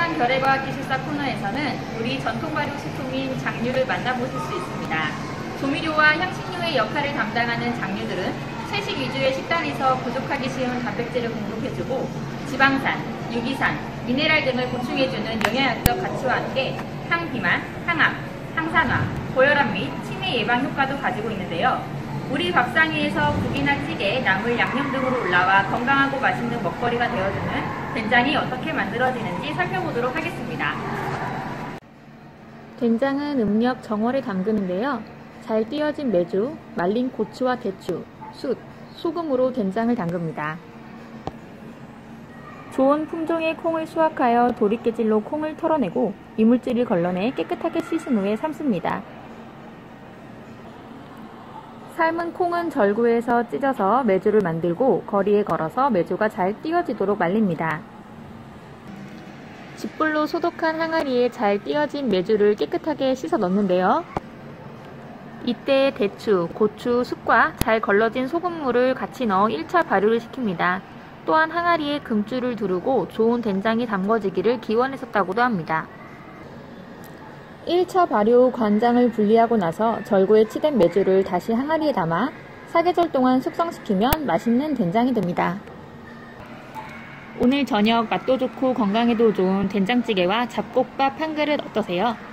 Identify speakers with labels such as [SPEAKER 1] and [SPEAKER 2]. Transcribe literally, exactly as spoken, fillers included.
[SPEAKER 1] 일반 결의과학기술사 코너에서는 우리 전통 발효 식품인 장류를 만나보실 수 있습니다. 조미료와 향신료의 역할을 담당하는 장류들은 채식 위주의 식단에서 부족하기 쉬운 단백질을 공급해주고 지방산, 유기산, 미네랄 등을 보충해주는 영양학적 가치와 함께 항비만, 항암, 항산화, 고혈압 및 치매 예방 효과도 가지고 있는데요. 우리 밥상위에서 국이나 찌개, 나물, 양념 등으로 올라와 건강하고 맛있는 먹거리가 되어주는 된장이 어떻게 만들어지는지 살펴보도록 하겠습니다.
[SPEAKER 2] 된장은 음력 정월에 담그는데요. 잘 띄어진 메주, 말린 고추와 대추, 숯, 소금으로 된장을 담급니다. 좋은 품종의 콩을 수확하여 도리깨질로 콩을 털어내고 이물질을 걸러내 깨끗하게 씻은 후에 삶습니다. 삶은 콩은 절구해서 찢어서 메주를 만들고 거리에 걸어서 메주가 잘 띄어지도록 말립니다. 집불로 소독한 항아리에 잘 띄어진 메주를 깨끗하게 씻어 넣는데요. 이때 대추, 고추, 숯과 잘 걸러진 소금물을 같이 넣어 일 차 발효를 시킵니다. 또한 항아리에 금줄을 두르고 좋은 된장이 담궈지기를 기원했었다고도 합니다. 일 차 발효 후 관장을 분리하고 나서 절구에 치댄 메주를 다시 항아리에 담아 사계절 동안 숙성시키면 맛있는 된장이 됩니다. 오늘 저녁 맛도 좋고 건강에도 좋은 된장찌개와 잡곡밥 한 그릇 어떠세요?